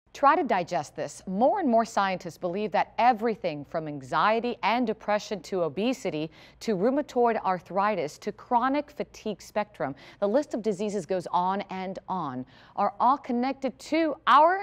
Try to digest this. More and more scientists believe that everything from anxiety and depression to obesity to rheumatoid arthritis to chronic fatigue spectrum, the list of diseases goes on and on, are all connected to our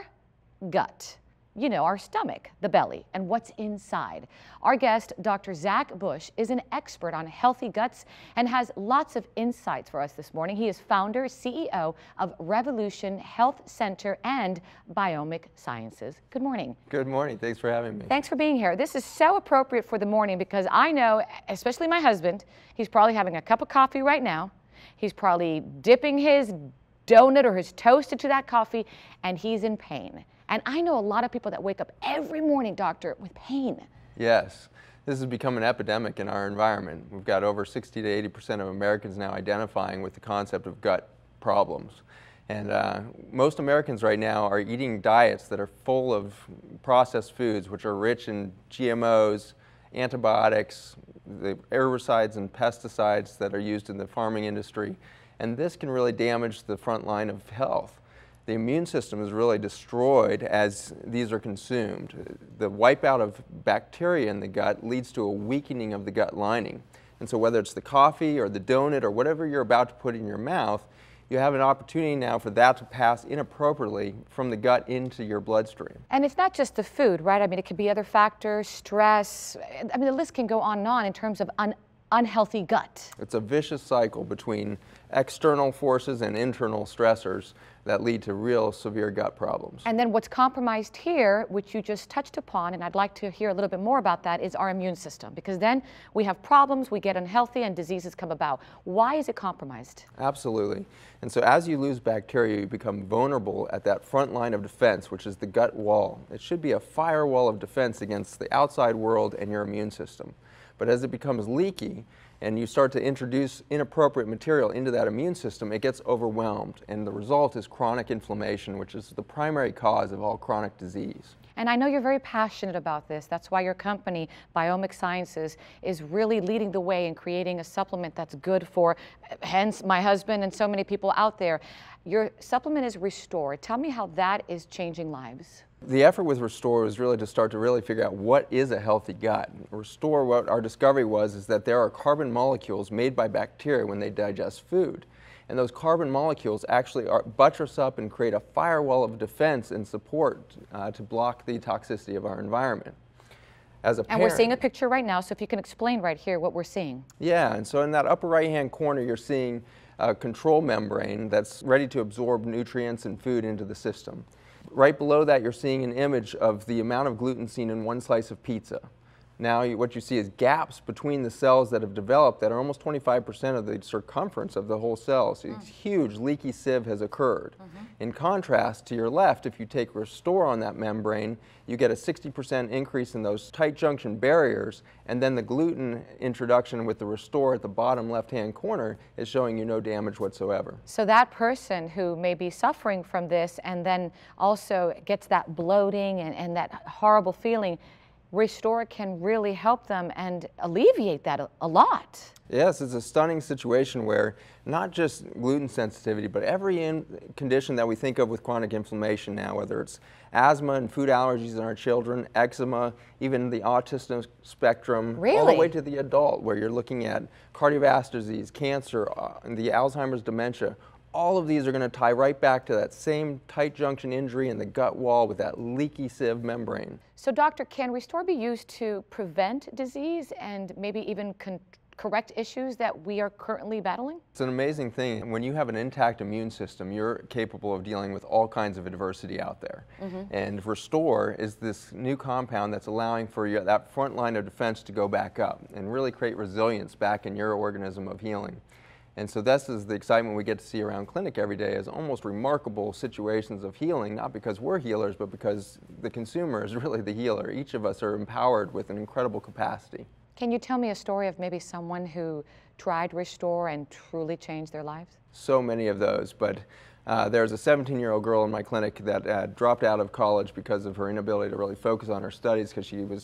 gut. You know, our stomach, the belly, and what's inside. Our guest, Dr. Zach Bush, is an expert on healthy guts and has lots of insights for us this morning. He is founder, CEO of Revolution Health Center and Biomic Sciences. Good morning. Good morning. Thanks for having me. Thanks for being here. This is so appropriate for the morning because I know, especially my husband, he's probably having a cup of coffee right now. He's probably dipping his donut or his toast into that coffee, and he's in pain. And I know a lot of people that wake up every morning, doctor, with pain. Yes, this has become an epidemic in our environment. We've got over 60 to 80% of Americans now identifying with the concept of gut problems. And most Americans right now are eating diets that are full of processed foods, which are rich in GMOs, antibiotics, the herbicides and pesticides that are used in the farming industry. And this can really damage the front line of health. The immune system is really destroyed as these are consumed. The wipeout of bacteria in the gut leads to a weakening of the gut lining. And so whether it's the coffee or the donut or whatever you're about to put in your mouth, you have an opportunity now for that to pass inappropriately from the gut into your bloodstream. And it's not just the food, right? I mean, it could be other factors, stress. I mean, the list can go on and on in terms of unhealthy gut. It's a vicious cycle between external forces and internal stressors that lead to real severe gut problems. And then what's compromised here, which you just touched upon, and I'd like to hear a little bit more about that, is our immune system. Because then we have problems, we get unhealthy, and diseases come about. Why is it compromised? Absolutely. And so as you lose bacteria, you become vulnerable at that front line of defense, which is the gut wall. It should be a firewall of defense against the outside world and your immune system. But as it becomes leaky and you start to introduce inappropriate material into that immune system, it gets overwhelmed. And the result is chronic inflammation, which is the primary cause of all chronic disease. And I know you're very passionate about this. That's why your company, Biomic Sciences, is really leading the way in creating a supplement that's good for, hence my husband and so many people out there. Your supplement is Restore. Tell me how that is changing lives. The effort with Restore was really to start to really figure out what is a healthy gut. Restore, what our discovery was, is that there are carbon molecules made by bacteria when they digest food. And those carbon molecules actually buttress up and create a firewall of defense and support to block the toxicity of our environment. As a parent, and we're seeing a picture right now, so if you can explain right here what we're seeing. Yeah, and so in that upper right-hand corner, you're seeing a control membrane that's ready to absorb nutrients and food into the system. Right below that, you're seeing an image of the amount of gluten seen in one slice of pizza. Now what you see is gaps between the cells that have developed that are almost 25% of the circumference of the whole cell. So a huge leaky sieve has occurred. In contrast, to your left, if you take Restore on that membrane, you get a 60% increase in those tight junction barriers, and then the gluten introduction with the Restore at the bottom left-hand corner is showing you no damage whatsoever. So that person who may be suffering from this and then also gets that bloating and that horrible feeling, Restore can really help them and alleviate that a lot. Yes, it's a stunning situation where not just gluten sensitivity, but every condition that we think of with chronic inflammation now, whether it's asthma and food allergies in our children, eczema, even the autism spectrum, all the way to the adult, where you're looking at cardiovascular disease, cancer, and the Alzheimer's dementia. All of these are going to tie right back to that same tight junction injury in the gut wall with that leaky sieve membrane. So, doctor, can Restore be used to prevent disease and maybe even correct issues that we are currently battling? It's an amazing thing. When you have an intact immune system, you're capable of dealing with all kinds of adversity out there. And Restore is this new compound that's allowing for that front line of defense to go back up and really create resilience back in your organism of healing. And so this is the excitement we get to see around clinic every day, is almost remarkable situations of healing, not because we're healers, but because the consumer is really the healer. Each of us are empowered with an incredible capacity. Can you tell me a story of maybe someone who tried Restore and truly changed their lives? So many of those, but there's a 17-year-old girl in my clinic that dropped out of college because of her inability to really focus on her studies because she was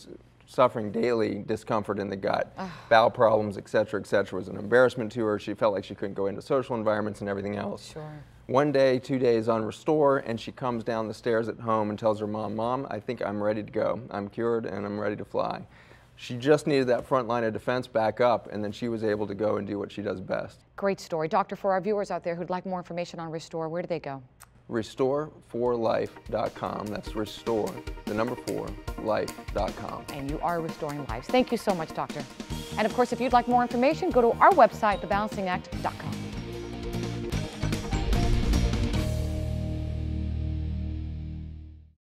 suffering daily discomfort in the gut, bowel problems, et cetera, was an embarrassment to her. She felt like she couldn't go into social environments and everything else. Sure. One day, 2 days on Restore, and she comes down the stairs at home and tells her mom, "Mom, I think I'm ready to go. I'm cured and I'm ready to fly." She just needed that front line of defense back up, and then she was able to go and do what she does best. Great story. Doctor, for our viewers out there who'd like more information on Restore, where do they go? Restore4life.com. That's restore, the number 4, life.com. And you are restoring lives. Thank you so much, Doctor. And of course, if you'd like more information, go to our website, thebalancingAct.com.